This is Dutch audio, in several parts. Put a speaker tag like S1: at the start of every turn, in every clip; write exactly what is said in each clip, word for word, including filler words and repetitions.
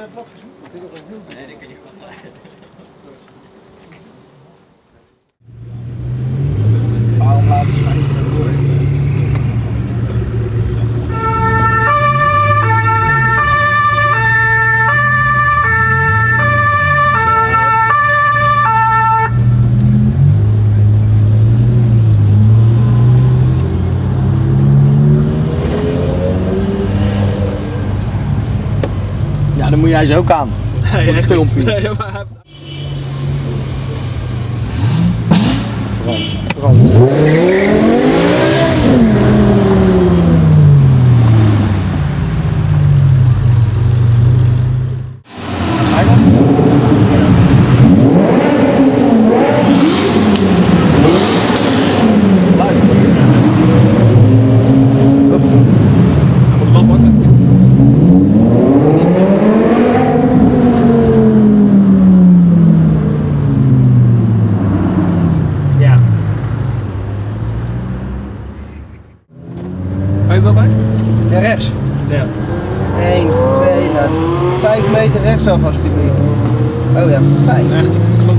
S1: plat gezien?
S2: Nee, dat kan je gewoon rijden.
S3: Waarom laten ze mij niet door? Ja, dan moet jij ze ook aan.
S1: Nee,
S3: voor het filmpje.
S1: Nee, maar...
S3: Vooral. Vooral.
S4: Ja, rechts.
S1: Ja.
S4: één, twee, nou, vijf meter rechtsaf alsjeblieft. Oh ja, vijf.
S1: Echt, klopt.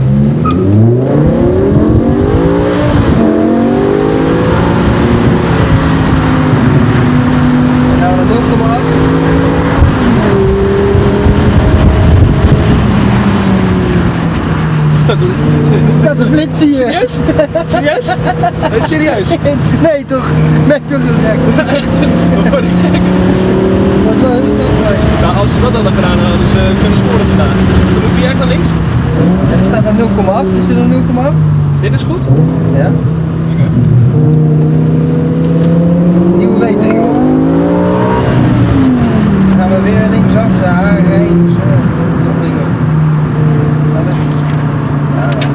S4: En nou naar nul komma acht.
S1: Staat er,
S4: Staat een flits hier.
S1: serieus? Serieus? Nee, serieus?
S4: Nee toch? Nee toch niet gek.
S1: Echt? Dan word ik gek.
S4: Dat is wel heel sterk geweest.
S1: Nou, als ze dat hadden gedaan, hadden ze kunnen scoren vandaag. Dan moeten we echt naar links.
S4: Ja, er staat naar nul komma acht. Is dit een nul komma acht?
S1: Dit is goed?
S4: Ja.
S1: Oké.
S4: Nieuwe wetering hoor. Dan gaan we weer linksaf, daar, rechts. Dat ding op. Alles. Ja, ja.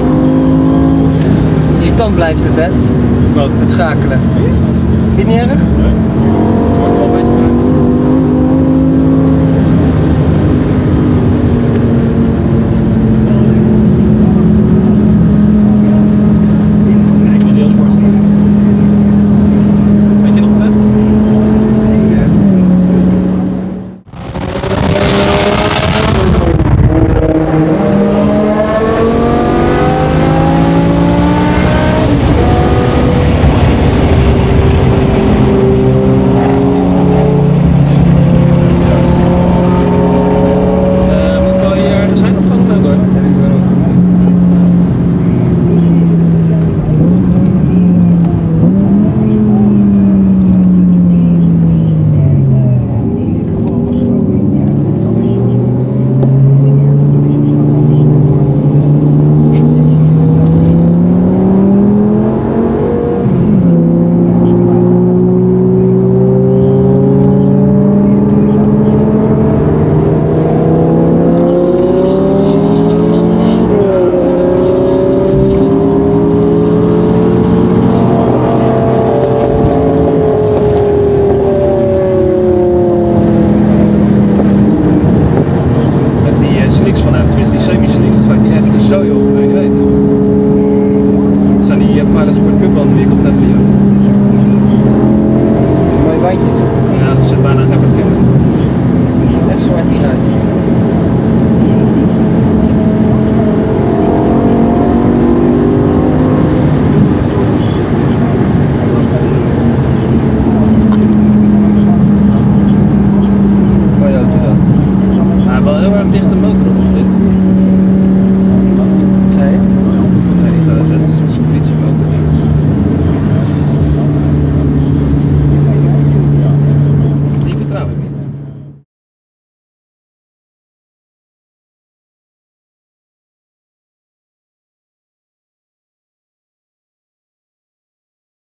S4: Blijft het hè?
S1: Wat?
S4: Het schakelen. Vind je het niet erg?